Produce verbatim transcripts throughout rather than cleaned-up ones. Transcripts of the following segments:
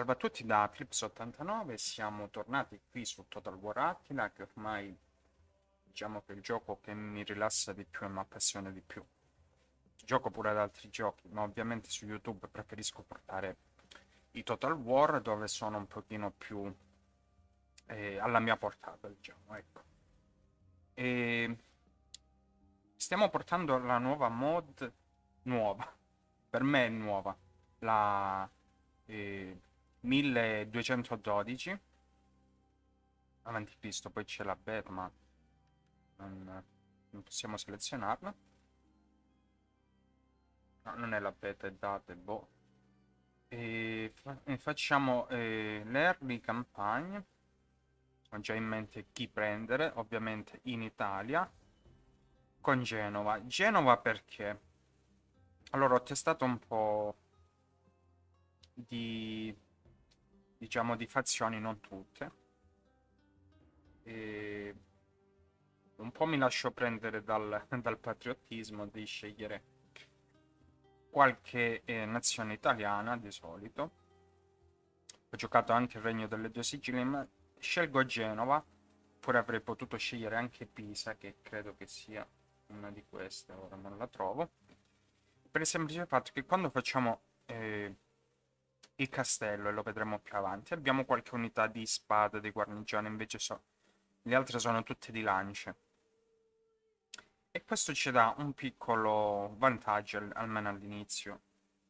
Salve a tutti da Clips ottantanove, siamo tornati qui su Total War Attila, che ormai diciamo che è il gioco che mi rilassa di più e mi appassiona di più. Gioco pure ad altri giochi, ma ovviamente su YouTube preferisco portare i Total War dove sono un pochino più eh, alla mia portata, diciamo, ecco. E stiamo portando la nuova mod, nuova, per me è nuova, la eh, milleduecentododici. Avanti Cristo, poi c'è la beta, ma non, non possiamo selezionarla. No, non è la beta, è date, boh. E, fa- e facciamo eh, l'early campagne. Ho già in mente chi prendere, ovviamente in Italia, con Genova. Genova perché? Allora, ho testato un po' di, diciamo, di fazioni, non tutte. E un po' mi lascio prendere dal, dal patriottismo di scegliere qualche eh, nazione italiana di solito. Ho giocato anche il Regno delle Due Sicile, ma scelgo Genova, pure avrei potuto scegliere anche Pisa, che credo che sia una di queste, ora non la trovo. Per il semplice fatto che quando facciamo eh, il castello, e lo vedremo più avanti, abbiamo qualche unità di spada, di guarnigione, invece so, le altre sono tutte di lance. E questo ci dà un piccolo vantaggio, al- almeno all'inizio.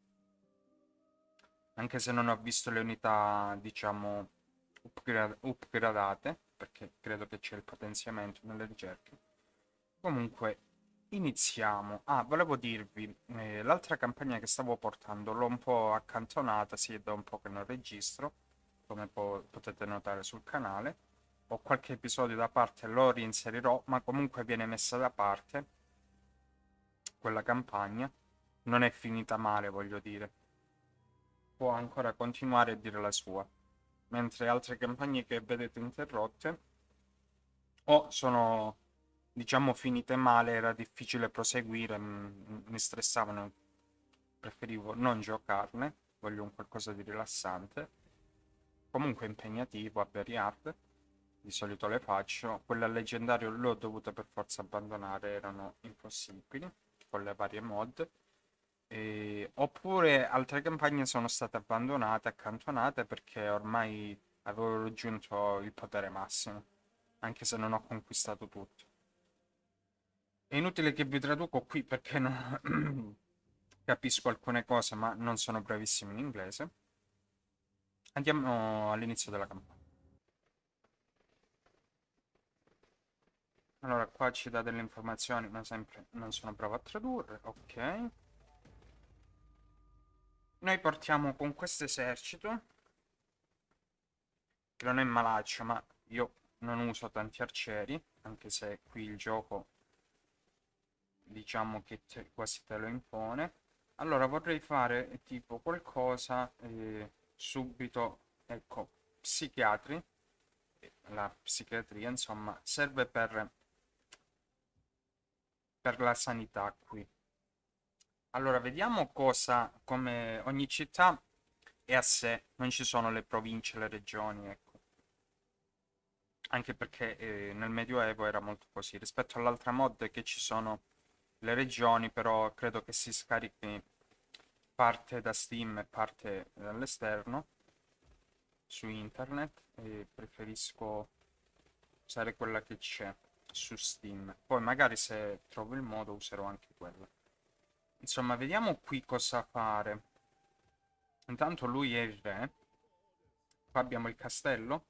Anche se non ho visto le unità, diciamo, upgra- upgradate, perché credo che c'è il potenziamento nelle ricerche. Comunque, iniziamo. Ah, volevo dirvi, eh, l'altra campagna che stavo portando l'ho un po' accantonata, sì, è da un po' che non registro, come po- potete notare sul canale. Ho qualche episodio da parte, lo reinserirò, ma comunque viene messa da parte quella campagna. Non è finita male, voglio dire. Può ancora continuare a dire la sua, mentre altre campagne che vedete interrotte o sono, diciamo, finite male, era difficile proseguire, m- mi stressavano, preferivo non giocarne, voglio un qualcosa di rilassante, comunque impegnativo, a very hard, di solito le faccio, quelle al leggendario le ho dovute per forza abbandonare, erano impossibili, con le varie mod. E- oppure altre campagne sono state abbandonate, accantonate perché ormai avevo raggiunto il potere massimo, anche se non ho conquistato tutto. È inutile che vi traduco qui perché non capisco alcune cose, ma non sono bravissimo in inglese. Andiamo all'inizio della campagna. Allora, qua ci dà delle informazioni, ma sempre non sono bravo a tradurre. Ok. Noi partiamo con questo esercito, che non è malaccio, ma io non uso tanti arcieri, anche se qui il gioco diciamo che te- quasi te lo impone. Allora vorrei fare tipo qualcosa eh, subito, ecco, psichiatri, eh, la psichiatria insomma serve per, per la sanità qui. Allora vediamo cosa, come ogni città è a sé, non ci sono le province, le regioni, ecco. Anche perché eh, nel Medioevo era molto così. Rispetto all'altra mod che ci sono le regioni, però credo che si scarichi parte da Steam e parte dall'esterno su internet e preferisco usare quella che c'è su Steam. Poi magari se trovo il modo userò anche quella. Insomma, vediamo qui cosa fare. Intanto lui è il re. Qua abbiamo il castello.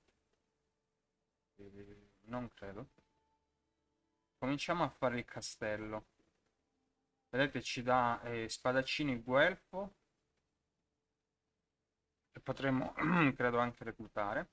Eh, non credo. Cominciamo a fare il castello. Vedete, ci dà eh, spadaccini guelfo, che potremmo, credo, anche reclutare.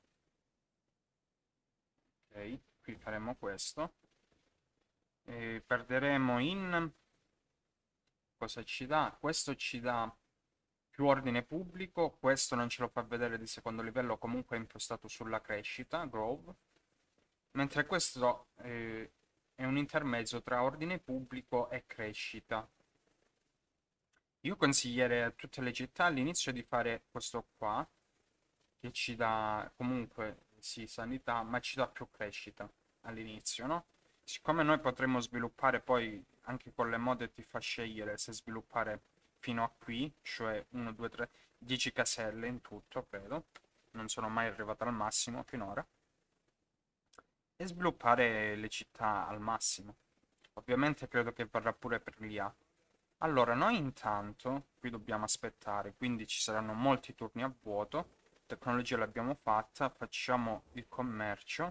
Ok, qui faremo questo. E perderemo in... Cosa ci dà? Questo ci dà più ordine pubblico, questo non ce lo fa vedere di secondo livello, comunque è impostato sulla crescita, Grove, mentre questo eh, è un intermezzo tra ordine pubblico e crescita. Io consiglierei a tutte le città all'inizio di fare questo qua, che ci dà comunque, sì, sanità, ma ci dà più crescita all'inizio, no? Siccome noi potremmo sviluppare poi, anche con le mode ti fa scegliere se sviluppare fino a qui, cioè uno, due, tre, dieci caselle in tutto, credo. Non sono mai arrivato al massimo finora. E sviluppare le città al massimo. Ovviamente credo che varrà pure per l'I A. Allora, noi intanto qui dobbiamo aspettare, quindi ci saranno molti turni a vuoto. Tecnologia l'abbiamo fatta, facciamo il commercio.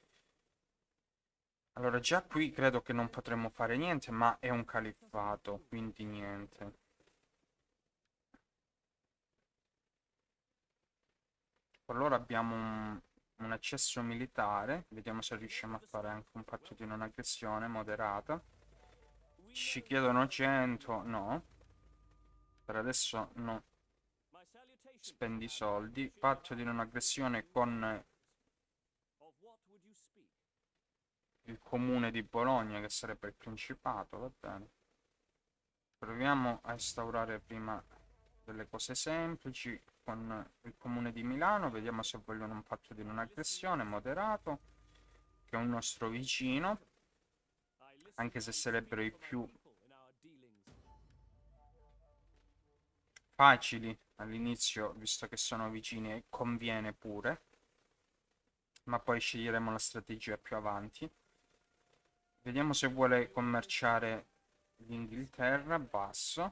Allora, già qui credo che non potremmo fare niente, ma è un califfato, quindi niente. Allora abbiamo un, un accesso militare, vediamo se riusciamo a fare anche un patto di non aggressione moderata. Ci chiedono cento, no. Per adesso no. Spendi soldi. Patto di non aggressione con il comune di Bologna, che sarebbe il Principato, va bene. Proviamo a instaurare prima delle cose semplici con il comune di Milano, vediamo se vogliono un patto di non aggressione moderato, che è un nostro vicino, anche se sarebbero i più facili all'inizio, visto che sono vicini e conviene pure, ma poi sceglieremo la strategia più avanti. Vediamo se vuole commerciare l'Inghilterra, basso.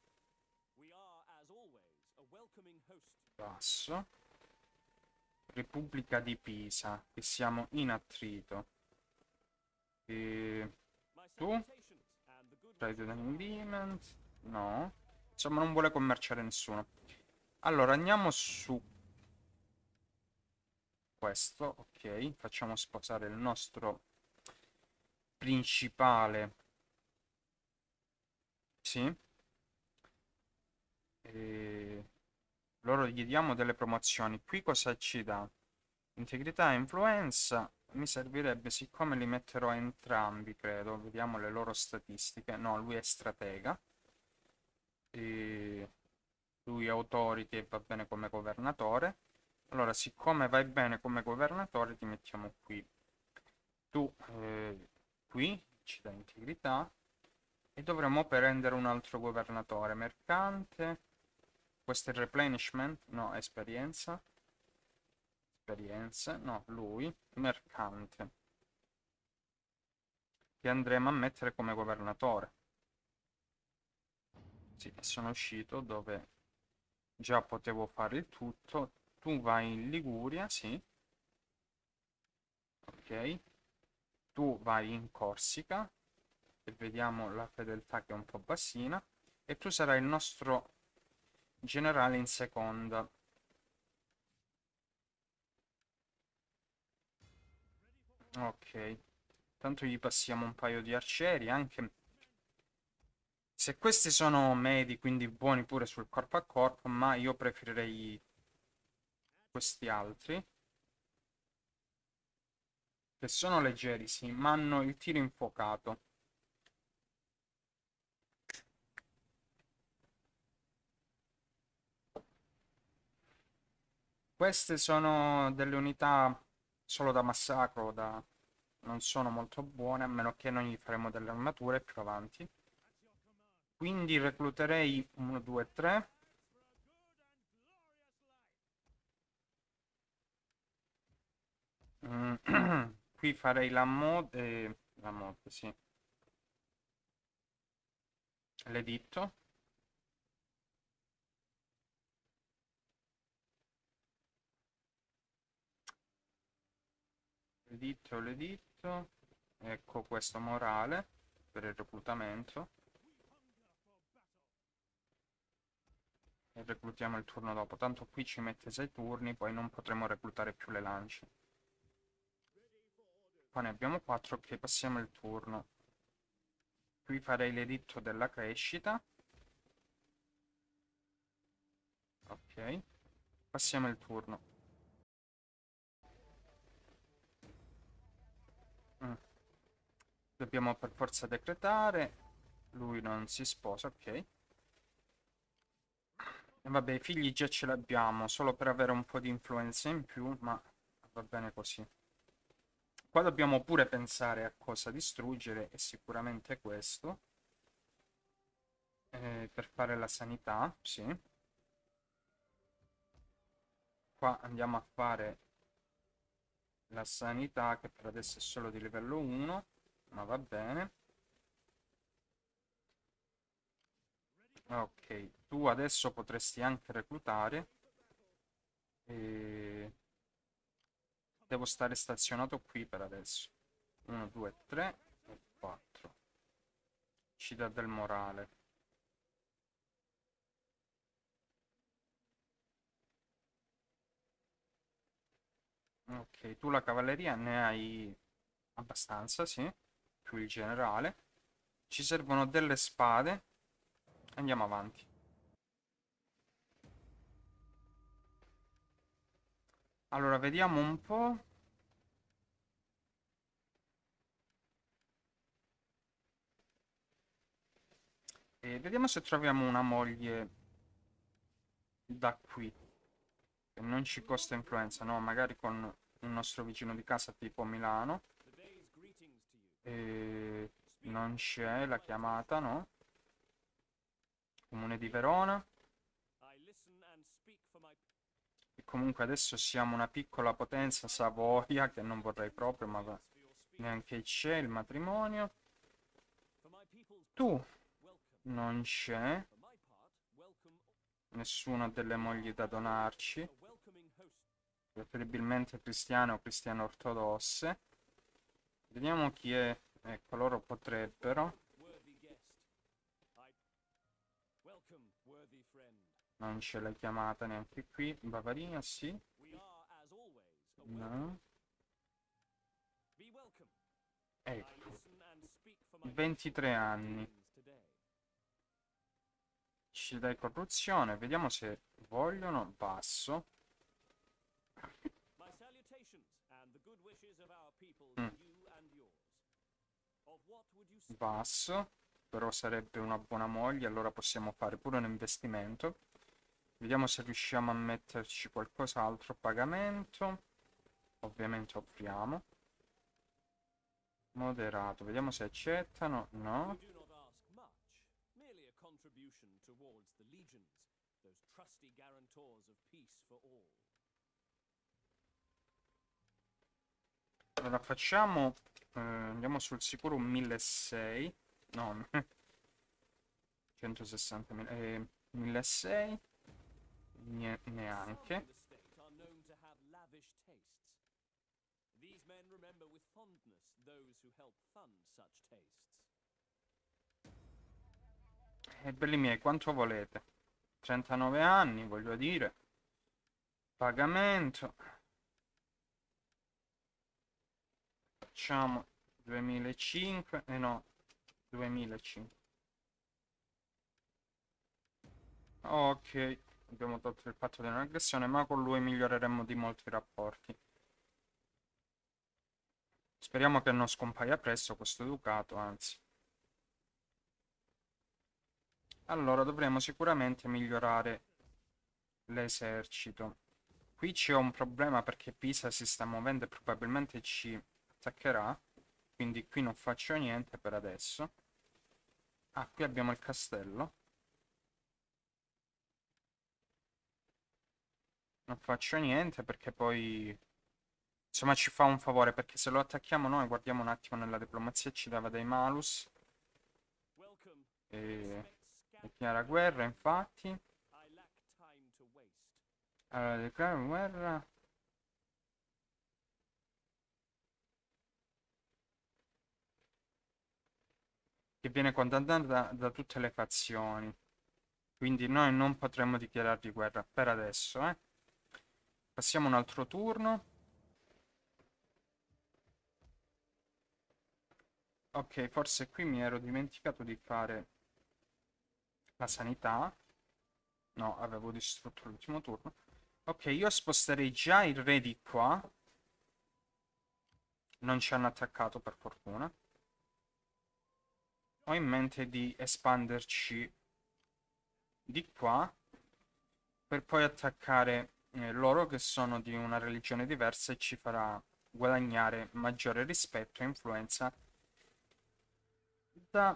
Basso. Repubblica di Pisa, che siamo in attrito. E tu? Trade Agreement? No. Insomma, non vuole commerciare nessuno. Allora, andiamo su questo. Ok, facciamo sposare il nostro principale. Sì. E loro gli diamo delle promozioni. Qui cosa ci dà? Integrità e influenza. Mi servirebbe, siccome li metterò a entrambi, credo. Vediamo le loro statistiche. No, lui è stratega. E lui è authority e va bene come governatore. Allora, siccome vai bene come governatore, ti mettiamo qui. Tu, eh, qui, ci dà integrità. E dovremmo prendere un altro governatore. Mercante. Questo è il replenishment? No, esperienza. Esperienze. No, lui. Mercante. Che andremo a mettere come governatore. Sì, sono uscito dove già potevo fare il tutto. Tu vai in Liguria, sì. Ok. Tu vai in Corsica. E vediamo la fedeltà che è un po' bassina. E tu sarai il nostro generale in seconda. Ok. Tanto gli passiamo un paio di arcieri, anche se questi sono medi, quindi buoni pure sul corpo a corpo, ma io preferirei questi altri, che sono leggeri, sì, ma hanno il tiro infuocato. Queste sono delle unità solo da massacro, da... non sono molto buone, a meno che non gli faremo delle armature più avanti. Quindi recluterei uno, due, tre. Mm, qui farei la mod... eh, la mod, sì. L'editto. L'editto, l'editto. Ecco questo morale per il reclutamento. E reclutiamo il turno dopo. Tanto qui ci mette sei turni, poi non potremo reclutare più le lance. Qua ne abbiamo quattro, ok, passiamo il turno. Qui farei l'editto della crescita. Ok. Passiamo il turno. Mm. Dobbiamo per forza decretare. Lui non si sposa, ok. E vabbè, i figli già ce l'abbiamo, solo per avere un po' di influenza in più, ma va bene così. Qua dobbiamo pure pensare a cosa distruggere, e sicuramente questo. Eh, per fare la sanità, sì. Qua andiamo a fare la sanità, che per adesso è solo di livello uno, ma va bene. Ok, tu adesso potresti anche reclutare. E devo stare stazionato qui per adesso. uno, due, tre e quattro. Ci dà del morale. Ok, tu la cavalleria ne hai abbastanza, sì. Più il generale. Ci servono delle spade. Andiamo avanti. Allora, vediamo un po'. E vediamo se troviamo una moglie da qui. Che non ci costa influenza, no? Magari con un nostro vicino di casa tipo Milano. E non c'è la chiamata, no? Comune di Verona. E comunque adesso siamo una piccola potenza Savoia, che non vorrei proprio, ma va- neanche c'è il matrimonio. Tu non c'è nessuna delle mogli da donarci. Preferibilmente cristiane o cristiane ortodosse. Vediamo chi è. Ecco, loro potrebbero. Non c'è la chiamata neanche qui. Bavaria, sì. No. Ecco. ventitré anni. Ci dai corruzione. Vediamo se vogliono. Basso. Mm, basso. Però sarebbe una buona moglie. Allora possiamo fare pure un investimento. Vediamo se riusciamo a metterci qualcos'altro. Pagamento. Ovviamente offriamo. Moderato. Vediamo se accettano. No. Allora facciamo. Eh, andiamo sul sicuro un milleseicento. No, centosessantamila. Eh, milleseicento. Nie- neanche. E belli miei, quanto volete? trentanove anni, voglio dire. Pagamento. Facciamo duemilacinque. Eh no, duemilacinque. Ok, abbiamo tolto il patto di non aggressione, ma con lui miglioreremo di molto i rapporti. Speriamo che non scompaia presto questo ducato, anzi. Allora, dovremo sicuramente migliorare l'esercito. Qui c'è un problema perché Pisa si sta muovendo e probabilmente ci attaccherà. Quindi qui non faccio niente per adesso. Ah, qui abbiamo il castello. Non faccio niente perché poi... Insomma, ci fa un favore perché se lo attacchiamo noi, guardiamo un attimo nella diplomazia, ci dava dei malus. E... Dichiara guerra, infatti. Allora, dichiara guerra. Che viene condannata da, da tutte le fazioni. Quindi noi non potremmo dichiarargli guerra per adesso, eh. Passiamo un altro turno. Ok, forse qui mi ero dimenticato di fare la sanità. No, avevo distrutto l'ultimo turno. Ok, io sposterei già il re di qua. Non ci hanno attaccato per fortuna. Ho in mente di espanderci di qua. per poi attaccare eh, loro che sono di una religione diversa e ci farà guadagnare maggiore rispetto e influenza dai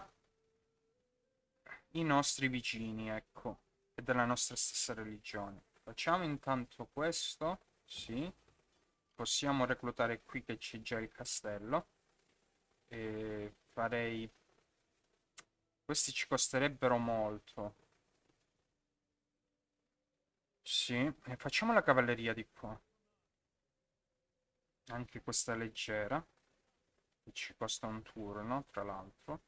nostri vicini, ecco, e della nostra stessa religione. Facciamo intanto questo, sì. Possiamo reclutare qui che c'è già il castello. E farei... Questi ci costerebbero molto. Sì, e facciamo la cavalleria di qua. Anche questa leggera, che ci costa un turno, tra l'altro.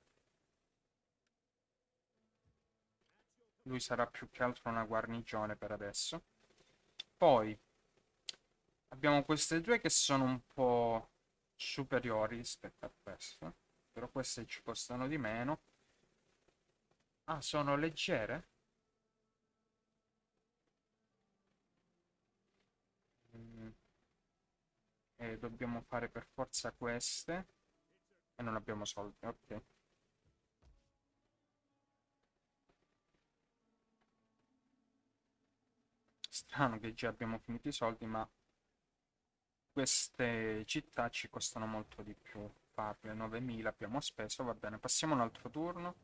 Lui sarà più che altro una guarnigione per adesso. Poi abbiamo queste due che sono un po' superiori rispetto a queste. Però queste ci costano di meno. Ah, sono leggere? Mm, e dobbiamo fare per forza queste. E non abbiamo soldi, ok. Strano che già abbiamo finito i soldi, ma queste città ci costano molto di più farle. novemila abbiamo speso, va bene. Passiamo un altro turno.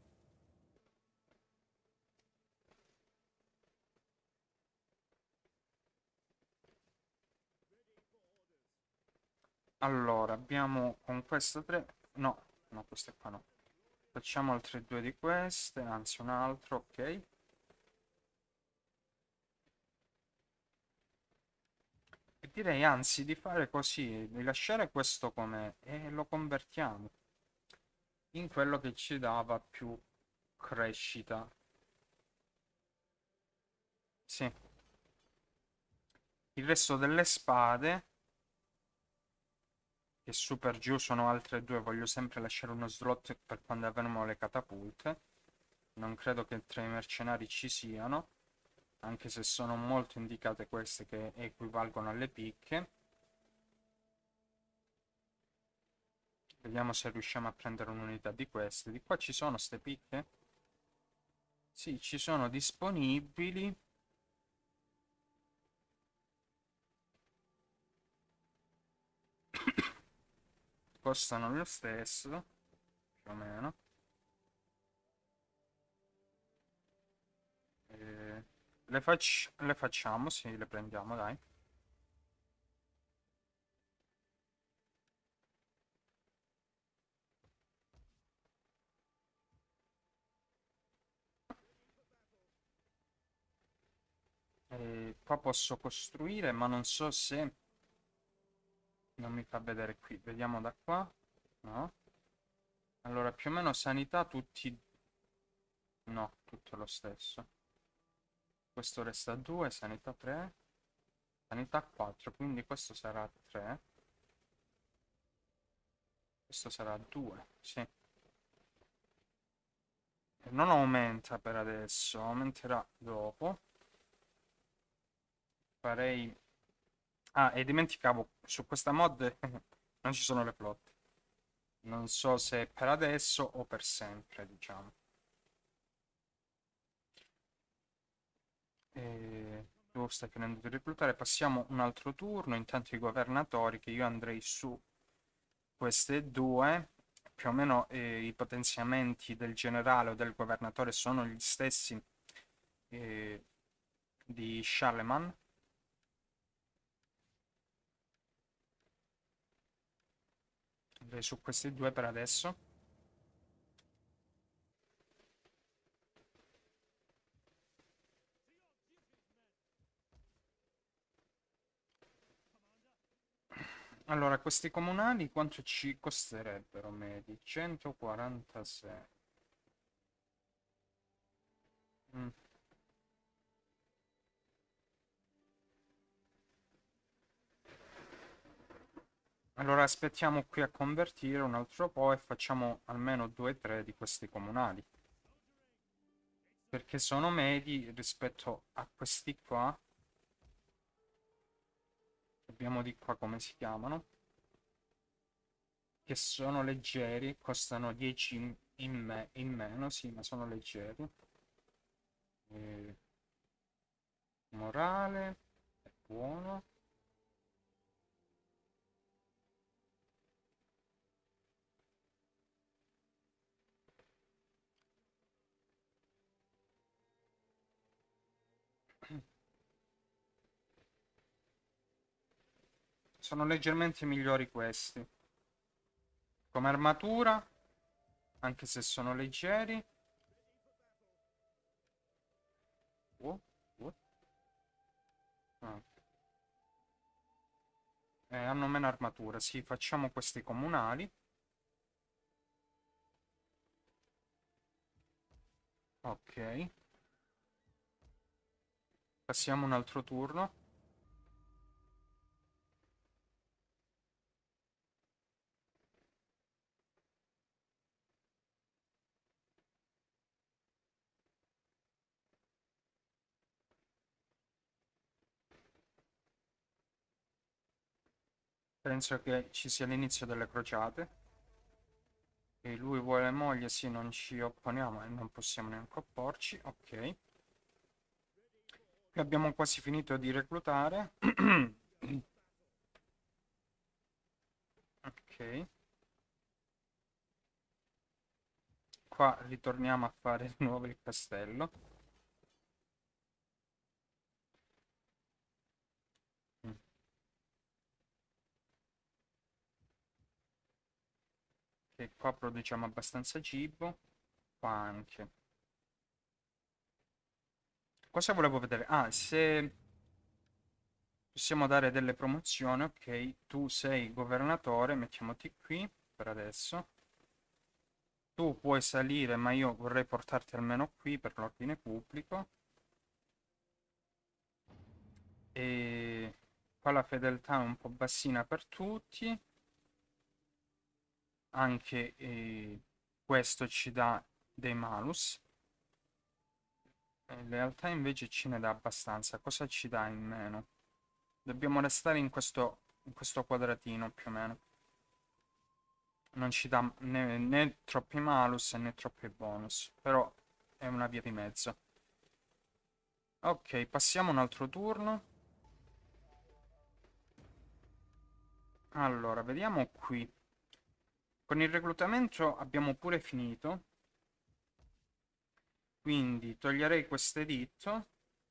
Allora, abbiamo con queste tre... No, no, queste qua no. Facciamo altre due di queste, anzi un altro, ok. E direi anzi di fare così, di lasciare questo come e lo convertiamo in quello che ci dava più crescita. Sì. Il resto delle spade, che su per giù sono altre due, voglio sempre lasciare uno slot per quando avremo le catapulte. Non credo che tra i mercenari ci siano, anche se sono molto indicate queste che equivalgono alle picche. Vediamo se riusciamo a prendere un'unità di queste. Di qua ci sono ste picche? Sì, ci sono disponibili. Costano lo stesso, più o meno. Eh, le, fac- le facciamo, sì, le prendiamo, dai. E qua posso costruire, ma non so se... Non mi fa vedere qui. Vediamo da qua. No. Allora, più o meno sanità tutti... No, tutto lo stesso. Questo resta due, sanità tre, sanità quattro, quindi questo sarà tre. Questo sarà due, sì. E non aumenta per adesso, aumenterà dopo. Farei... Ah, e dimenticavo, su questa mod non ci sono le flotte. Non so se per adesso o per sempre, diciamo. E... Tu stai finendo di reclutare, passiamo un altro turno. Intanto i governatori, che io andrei su queste due, più o meno eh, i potenziamenti del generale o del governatore sono gli stessi eh, di Charlemagne. Andrei su questi due per adesso. Allora, questi comunali quanto ci costerebbero medi? centoquarantasei. Mm. Allora aspettiamo qui a convertire un altro po' e facciamo almeno due tre di questi comunali. Perché sono medi rispetto a questi qua. Abbiamo di qua come si chiamano. Che sono leggeri, costano dieci in, in me- in meno, sì, ma sono leggeri. E Morale, è buono. Sono leggermente migliori questi. Come armatura, anche se sono leggeri. Oh, oh, ah. Eh, hanno meno armatura. Sì, facciamo questi comunali. Ok. Passiamo un altro turno. Penso che ci sia l'inizio delle crociate. E lui vuole moglie, sì, non ci opponiamo e non possiamo neanche opporci. Ok. Qui abbiamo quasi finito di reclutare. Ok. Qua ritorniamo a fare di nuovo il castello. Mm. E qua produciamo abbastanza cibo. Qua anche. Cosa volevo vedere? Ah, se possiamo dare delle promozioni. Ok, tu sei governatore, mettiamoti qui per adesso. Tu puoi salire, ma io vorrei portarti almeno qui per l'ordine pubblico. E qua la fedeltà è un po' bassina per tutti. Anche eh, questo ci dà dei malus. E lealtà invece ce ne dà abbastanza. Cosa ci dà in meno? Dobbiamo restare in questo, in questo quadratino più o meno. Non ci dà né, né troppi malus né troppi bonus. Però è una via di mezzo. Ok, passiamo un altro turno. Allora, vediamo qui. Con il reclutamento abbiamo pure finito. Quindi toglierei questo editto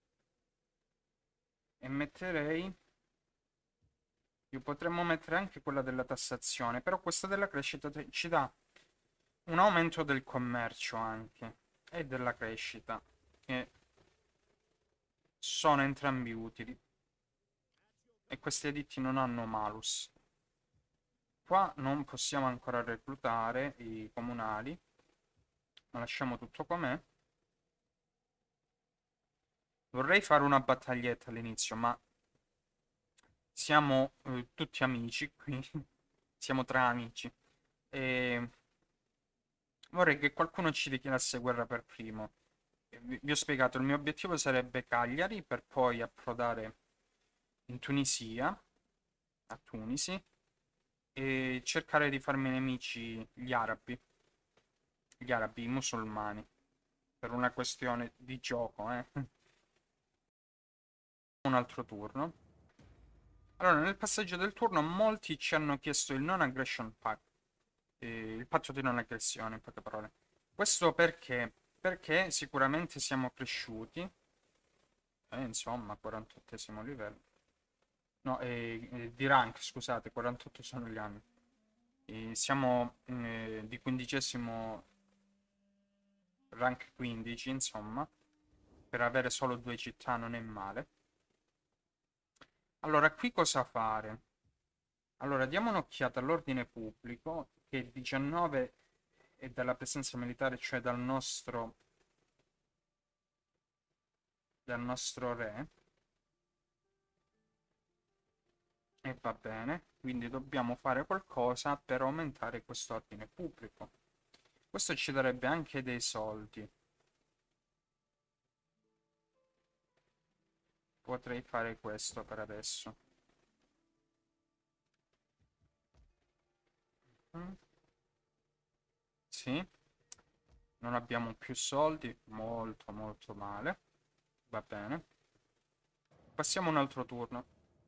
e metterei... Io potremmo mettere anche quella della tassazione, però questa della crescita te- ci dà un aumento del commercio anche e della crescita, che sono entrambi utili. E questi editti non hanno malus. Qua non possiamo ancora reclutare i comunali, ma lasciamo tutto com'è. Vorrei fare una battaglietta all'inizio, ma siamo eh, tutti amici qui. Siamo tra amici. E vorrei che qualcuno ci dichiarasse guerra per primo. E Vi vi ho spiegato, il mio obiettivo sarebbe Cagliari per poi approdare in Tunisia, a Tunisi, e cercare di farmi nemici gli arabi, gli arabi, i musulmani, per una questione di gioco, eh. Un altro turno. Allora, nel passaggio del turno molti ci hanno chiesto il non aggression pact, eh, il patto di non aggressione, in poche parole. Questo perché? Perché sicuramente siamo cresciuti, eh, insomma, quarantottesimo livello. No, eh, eh, di rank, scusate, quarantotto sono gli anni. E siamo eh, di quindicesimo rank quindici, insomma, per avere solo due città non è male. Allora, qui cosa fare? Allora, diamo un'occhiata all'ordine pubblico, che il diciannove è dalla presenza militare, cioè dal nostro, dal nostro re, e va bene, quindi dobbiamo fare qualcosa per aumentare questo ordine pubblico. Questo ci darebbe anche dei soldi. Potrei fare questo per adesso. Mm, sì, non abbiamo più soldi, molto molto male. Va bene. Passiamo un altro turno.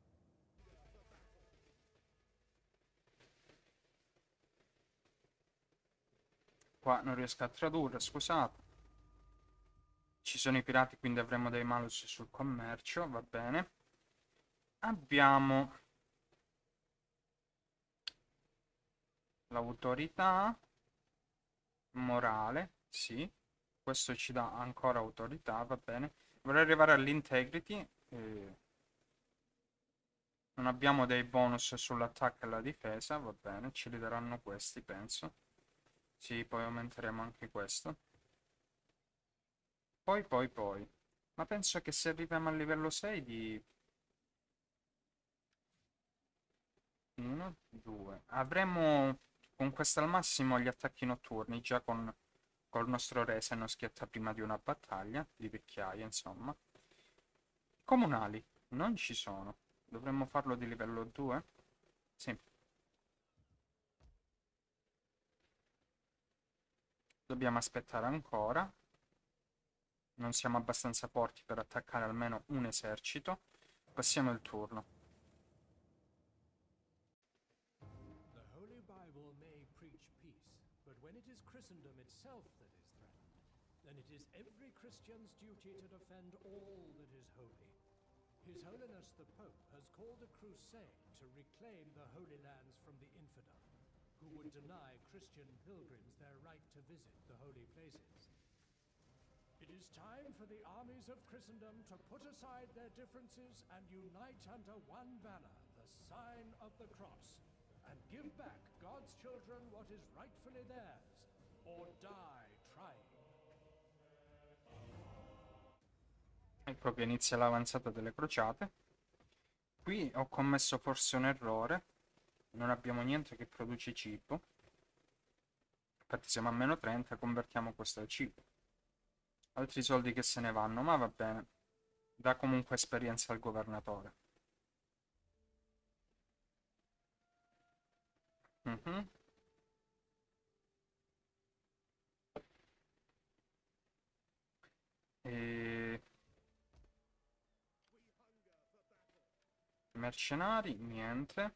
Qua non riesco a tradurre, scusate. Ci sono i pirati, quindi avremo dei malus sul commercio, va bene. Abbiamo l'autorità morale, sì. Questo ci dà ancora autorità, va bene. Vorrei arrivare all'integrity. Eh, non abbiamo dei bonus sull'attacco e la difesa, va bene. Ci li daranno questi, penso. Sì, poi aumenteremo anche questo. Poi, poi, poi. Ma penso che se arriviamo al livello sei di... uno, due. Avremo con questo al massimo gli attacchi notturni, già con col nostro re se non schietta prima di una battaglia, di vecchiaia, insomma. Comunali, non ci sono. Dovremmo farlo di livello due? Sì. Dobbiamo aspettare ancora. Non siamo abbastanza forti per attaccare almeno un esercito. Passiamo il turno. The Holy Bible may preach peace, but when it is Christendom itself that is threatened, then it is every Christian's duty to defend all that is holy. His Holiness the Pope has called a crusade to reclaim the Holy Lands from the infidel, who would deny Christian pilgrims their right to visit the holy places. It is time for the armies of Christendom to put aside their differences and unite under one banner, the sign of the cross, and give back God's children what is rightfully theirs, or die trying. Ecco che inizia l'avanzata delle crociate. Qui ho commesso forse un errore. Non abbiamo niente che produce cibo. Infatti siamo a meno trenta, convertiamo questo al cibo. Altri soldi che se ne vanno, ma va bene. Dà comunque esperienza al governatore. Mhm. E... mercenari, niente.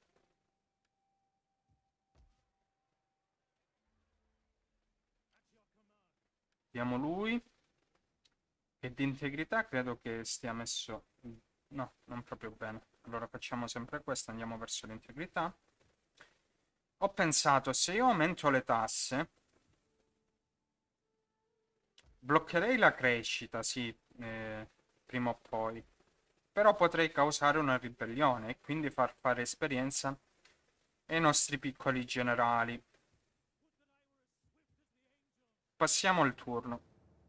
Abbiamo lui. E di integrità credo che stia messo... no, non proprio bene. Allora facciamo sempre questo, andiamo verso l'integrità. Ho pensato, se io aumento le tasse, bloccherei la crescita, sì, eh, prima o poi. Però potrei causare una ribellione e quindi far fare esperienza ai nostri piccoli generali. Passiamo il turno.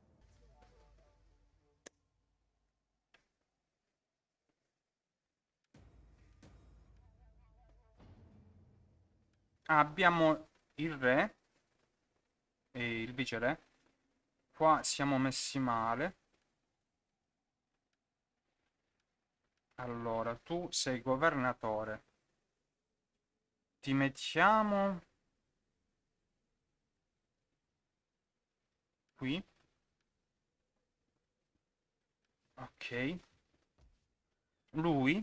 Ah, abbiamo il re e il viceré. Qua siamo messi male. Allora, tu sei governatore. Ti mettiamo qui. Ok. Lui.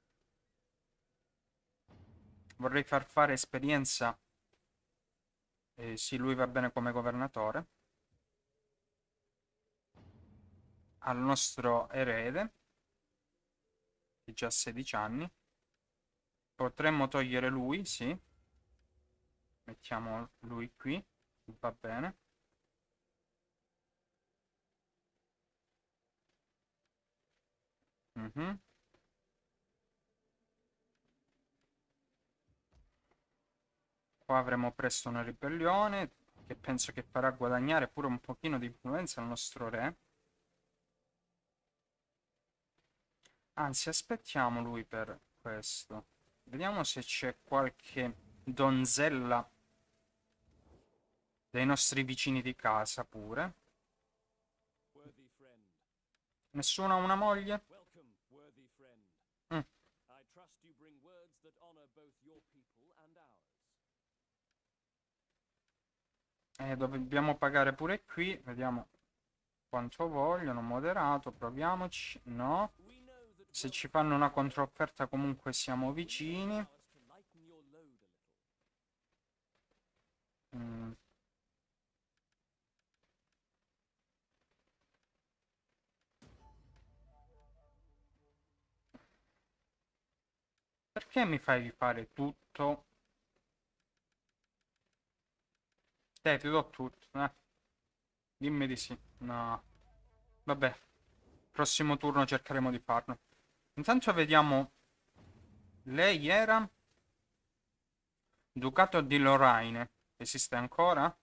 Vorrei far fare esperienza. Eh, sì, lui va bene come governatore. Al nostro erede. Che già ha sedici anni. Potremmo togliere lui, sì. Mettiamo lui qui. Va bene. Mhm. Qua avremo presto una ribellione. Che penso che farà guadagnare pure un pochino di influenza al nostro re. Anzi, aspettiamo lui per questo. Vediamo se c'è qualche donzella dei nostri vicini di casa pure. Worthy friend. Nessuno ha una moglie? Welcome, worthy friend. Mm. I trust you bring words that honor both your people and ours. Eh, dobbiamo pagare pure qui. Vediamo quanto vogliono. Moderato, proviamoci. No. We know that Se ci fanno una controfferta comunque siamo vicini. Stars to lighten your load a little. Mm. Perché mi fai rifare tutto? Te, ti do tutto, eh. Dimmi di sì. No. Vabbè, prossimo turno cercheremo di farlo. Intanto vediamo. Lei era Ducato di Lorraine. Esiste ancora?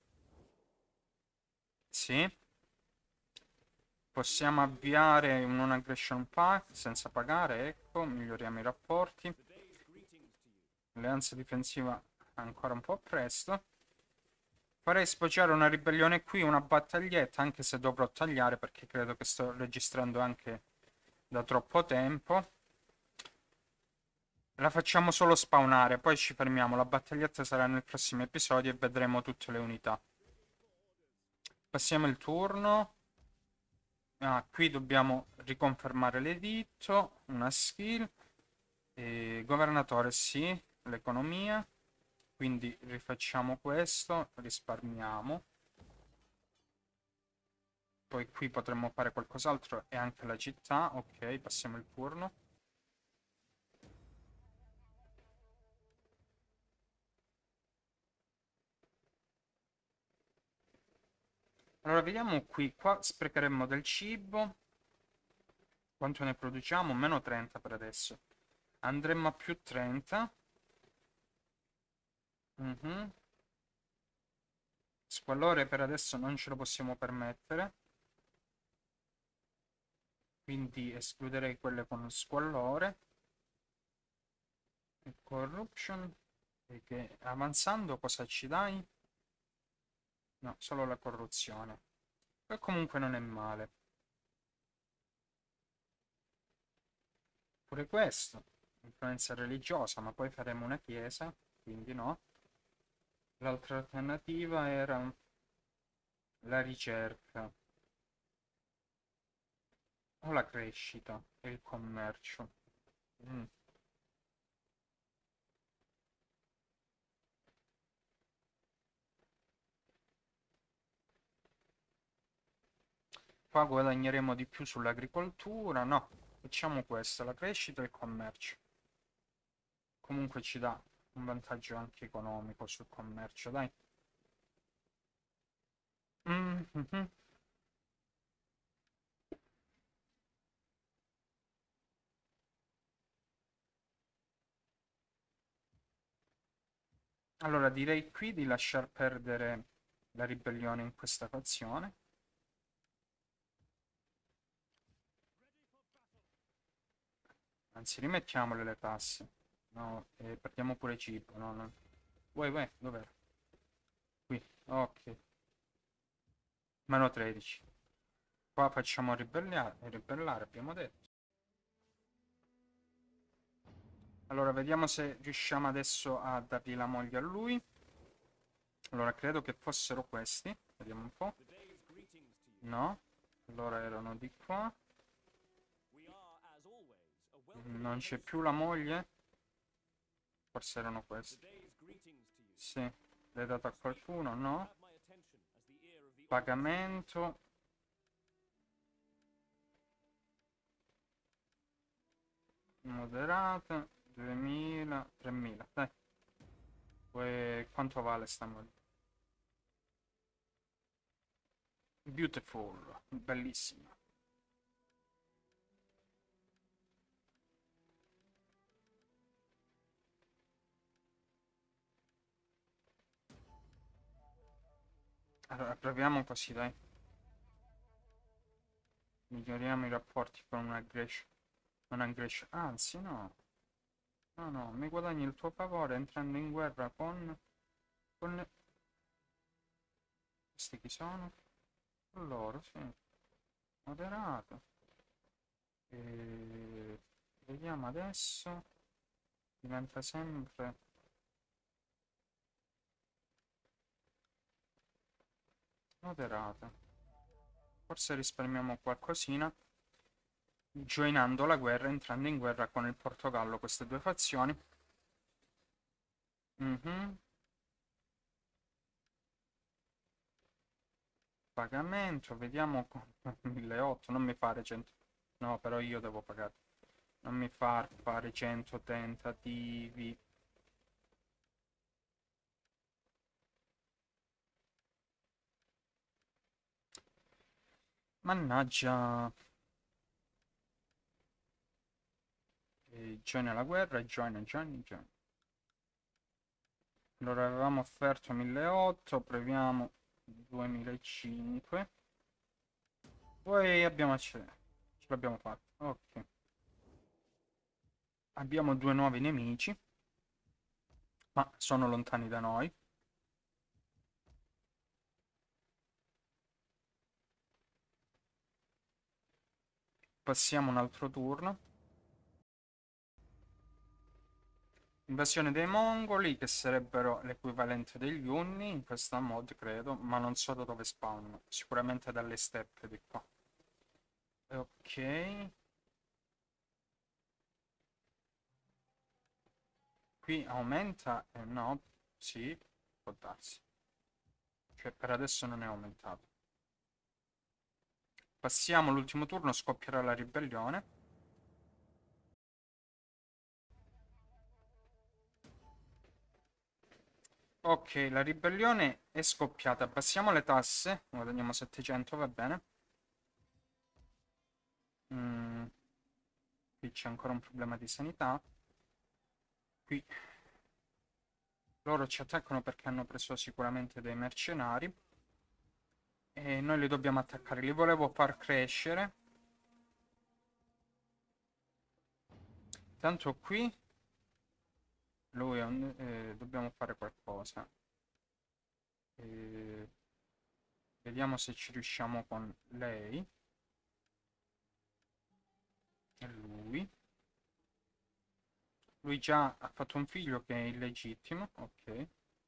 Sì. Possiamo avviare un non-aggression pact senza pagare, ecco, miglioriamo i rapporti. Today's greetings to you. Alleanza difensiva ancora un po' presto. Farei sfociare una ribellione qui, una battaglietta, anche se dovrò tagliare perché credo che sto registrando anche da troppo tempo. La facciamo solo spawnare, poi ci fermiamo. La battaglietta sarà nel prossimo episodio e vedremo tutte le unità. Passiamo il turno. Ah, qui dobbiamo riconfermare l'editto, una skill. E governatore sì, l'economia. Quindi rifacciamo questo, risparmiamo. Poi qui potremmo fare qualcos'altro e anche la città. Ok, passiamo il turno. Allora, vediamo qui. Qua sprecheremmo del cibo. Quanto ne produciamo? Meno trenta per adesso. Andremmo a più trenta. Mhm. Squallore per adesso non ce lo possiamo permettere. Quindi escluderei quelle con squallore. E corruption. Perché avanzando cosa ci dai? No, solo la corruzione. E comunque non è male. Pure questo. Influenza religiosa, ma poi faremo una chiesa. Quindi no. L'altra alternativa era la ricerca. O la crescita e il commercio. Mm. Qua guadagneremo di più sull'agricoltura. No, facciamo questo, la crescita e il commercio. Comunque ci dà un vantaggio anche economico sul commercio, dai. Mm, mhm. Allora direi qui di lasciar perdere la ribellione in questa fazione. Anzi, rimettiamole le tasse. No, e perdiamo pure cibo. No, no. Uè, uè, dov'era? Qui, ok. Meno tredici. Qua facciamo ribellare, ribellare, abbiamo detto. Allora, vediamo se riusciamo adesso a dargli la moglie a lui. Allora, credo che fossero questi. Vediamo un po'. Today's greetings to you. No. Allora erano di qua. We are, as always, a welcoming Non c'è nation. più la moglie. Forse erano questi. Today's greetings to you. Sì. L'hai dato a qualcuno? No. Have my attention as the ear of the Pagamento. Moderata. duemila. tremila. Dai. Poi quanto vale sta moglie? Beautiful. Bellissima. Allora, proviamo così, dai. Miglioriamo i rapporti con una Grecia. Una Grecia. Anzi, no. No, no, mi guadagni il tuo favore entrando in guerra con... con... Questi chi sono? Con loro, sì. Moderato. E... Vediamo adesso. Diventa sempre... Moderata. Forse risparmiamo qualcosina. joinando la guerra, entrando in guerra con il Portogallo, queste due fazioni. Mhm. Pagamento, vediamo con milleottocento, non mi fare cento. No, però io devo pagare. Non mi far fare cento tentativi. Mannaggia. E join la guerra, join, join, join. Allora avevamo offerto milleottocento, proviamo duemilacinquecento. Poi abbiamo accettato. Ce l'abbiamo fatto. Ok. Abbiamo due nuovi nemici, ma sono lontani da noi. Passiamo un altro turno. Invasione dei mongoli, che sarebbero l'equivalente degli Unni in questa mod, credo, ma non so da dove spawnano. Sicuramente dalle steppe di qua. Ok. Qui aumenta? Eh, no, sì, può darsi. Cioè, per adesso non è aumentato. Passiamo l'ultimo turno, scoppierà la ribellione. Ok, la ribellione è scoppiata. Abbassiamo le tasse. Guadagniamo settecento, va bene. Mm, qui c'è ancora un problema di sanità. Qui loro ci attaccano perché hanno preso sicuramente dei mercenari. E noi li dobbiamo attaccare. Li volevo far crescere. Tanto qui lui è un- eh, dobbiamo fare qualcosa. Eh, vediamo se ci riusciamo con lei. E lui. Lui già ha fatto un figlio che è illegittimo. Ok.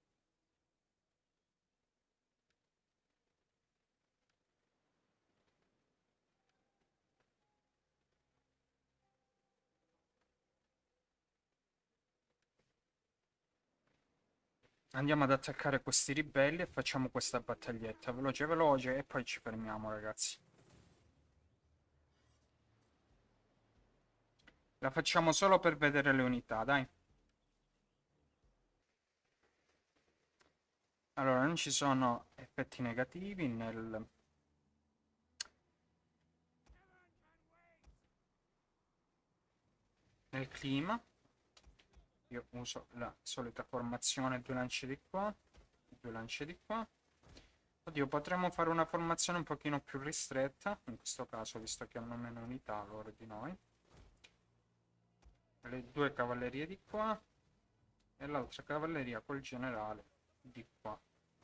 Andiamo ad attaccare questi ribelli e facciamo questa battaglietta veloce veloce e poi ci fermiamo, ragazzi. La facciamo solo per vedere le unità, dai. Allora, non ci sono effetti negativi nel, nel clima. Io uso la solita formazione, due lance di qua, due lance di qua. Oddio, potremmo fare una formazione un pochino più ristretta, in questo caso, visto che hanno meno unità loro di noi. Le due cavallerie di qua e l'altra cavalleria col generale di qua.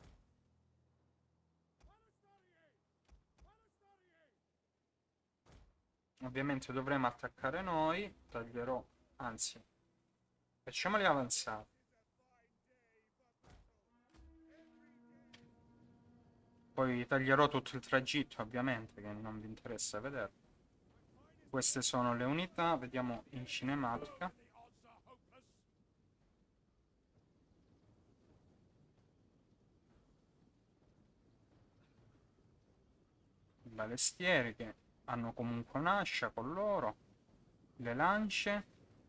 Ovviamente dovremo attaccare noi, taglierò, anzi, facciamoli avanzare. Poi taglierò tutto il tragitto, ovviamente, che non vi interessa vedere. Queste sono le unità, vediamo in cinematica. I balestieri che hanno comunque un'ascia con loro. Le lance,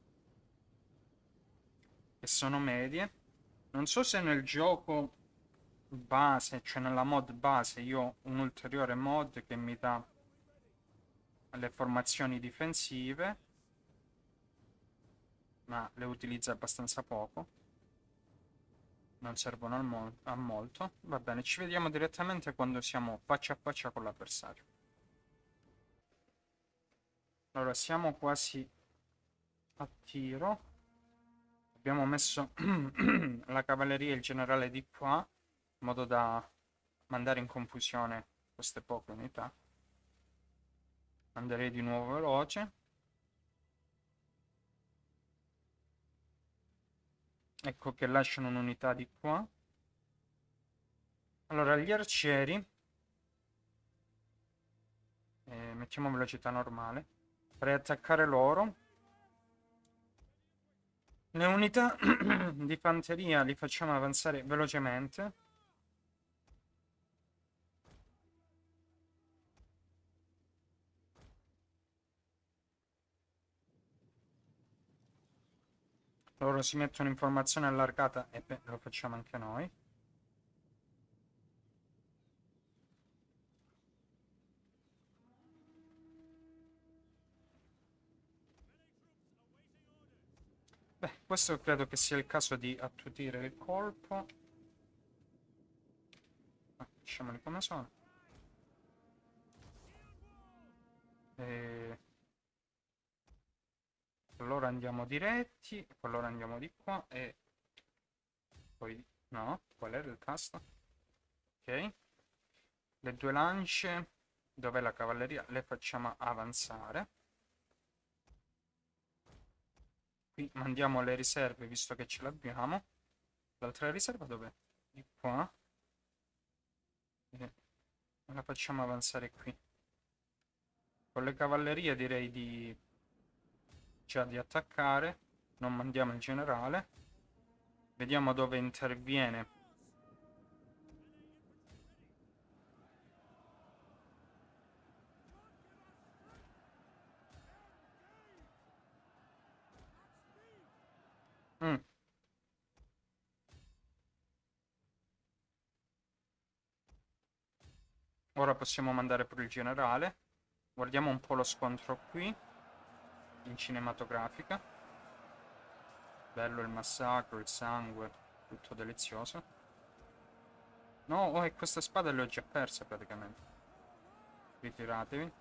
che sono medie. Non so se nel gioco base, cioè nella mod base, io ho un ulteriore mod che mi dà le formazioni difensive, ma le utilizza abbastanza poco. Non servono al mo- a molto. Va bene, ci vediamo direttamente quando siamo faccia a faccia con l'avversario. Allora, siamo quasi a tiro. Abbiamo messo la cavalleria e il generale di qua, in modo da mandare in confusione queste poche unità. Anderei di nuovo veloce. Ecco che lasciano un'unità di qua. Allora, gli arcieri. Eh, mettiamo velocità normale. Farei attaccare loro. Le unità di fanteria li facciamo avanzare velocemente. Loro si mettono in formazione allargata e beh, lo facciamo anche noi. Beh, questo credo che sia il caso di attutire il colpo. Ah, lasciamoli come sono. E... allora andiamo diretti, allora andiamo di qua e poi no, qual era il tasto? Ok. Le due lance, dov'è la cavalleria? Le facciamo avanzare. Qui mandiamo le riserve visto che ce l'abbiamo. L'altra riserva dov'è? Di qua. E la facciamo avanzare qui. Con le cavallerie direi di già di attaccare. Non mandiamo il generale. Vediamo dove interviene. Mm. Ora possiamo mandare pure il generale. Guardiamo un po' lo scontro qui. In cinematografica. Bello il massacro, il sangue. Tutto delizioso. No, oh, e queste spade le ho già perse praticamente. Ritiratevi.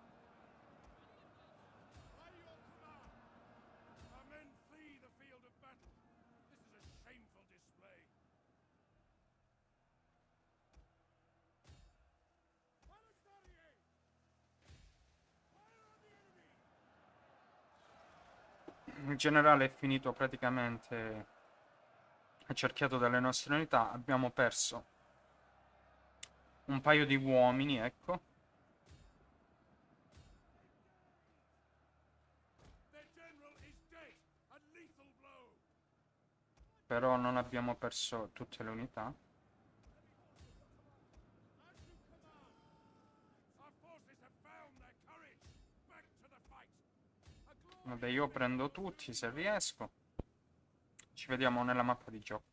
Il generale è finito praticamente accerchiato dalle nostre unità. Abbiamo perso un paio di uomini, ecco. Però non abbiamo perso tutte le unità. Vabbè, io prendo tutti se riesco. Ci vediamo nella mappa di gioco.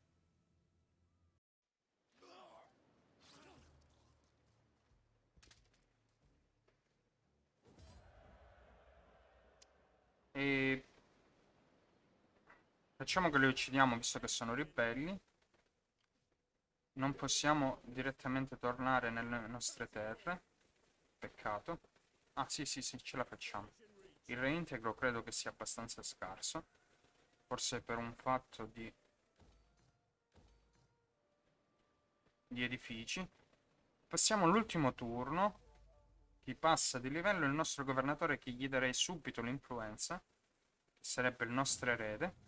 E facciamo che li uccidiamo visto che sono ribelli. Non possiamo direttamente tornare nelle nostre terre. Peccato. Ah, sì, sì, sì, ce la facciamo. Il reintegro credo che sia abbastanza scarso. Forse per un fatto di... di edifici. Passiamo all'ultimo turno. Chi passa di livello è il nostro governatore, che gli darei subito l'influenza. Che sarebbe il nostro erede.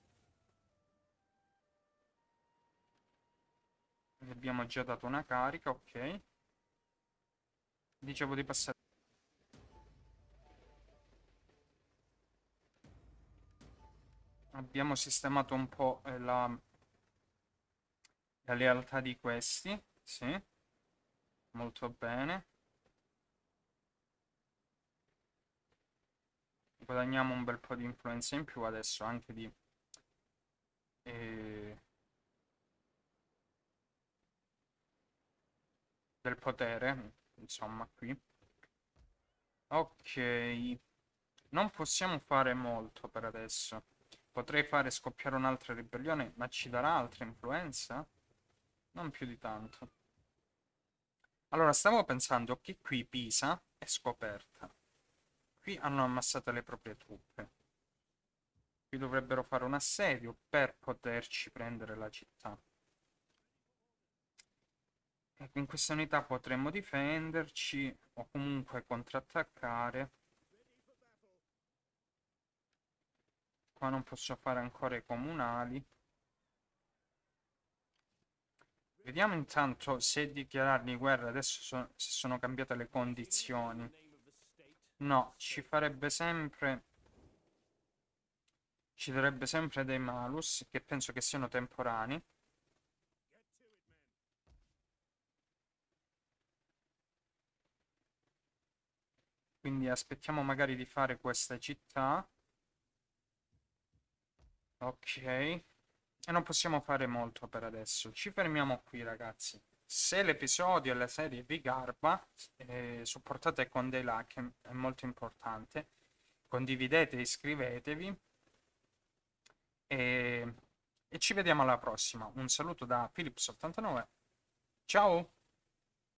Gli abbiamo già dato una carica, ok. Dicevo di passare. Abbiamo sistemato un po' eh, la... la lealtà di questi. Sì. Molto bene. Guadagniamo un bel po' di influenza in più adesso, anche di... Eh, del potere, insomma, qui. Ok. Non possiamo fare molto per adesso. Potrei fare scoppiare un'altra ribellione, ma ci darà altra influenza? Non più di tanto. Allora, stavo pensando che qui Pisa è scoperta. Qui hanno ammassato le proprie truppe. Qui dovrebbero fare un assedio per poterci prendere la città. E in questa unità potremmo difenderci o comunque contrattaccare. Qua non posso fare ancora i comunali. Vediamo intanto se dichiarargli guerra adesso so se sono cambiate le condizioni. No, ci farebbe sempre... Ci darebbe sempre dei malus, che penso che siano temporanei. Quindi aspettiamo magari di fare queste città. Ok. E non possiamo fare molto per adesso. Ci fermiamo qui, ragazzi. Se l'episodio e la serie vi garba, eh, supportate con dei like, è molto importante. Condividete, iscrivetevi. E, e ci vediamo alla prossima. Un saluto da Philips ottantanove. Ciao!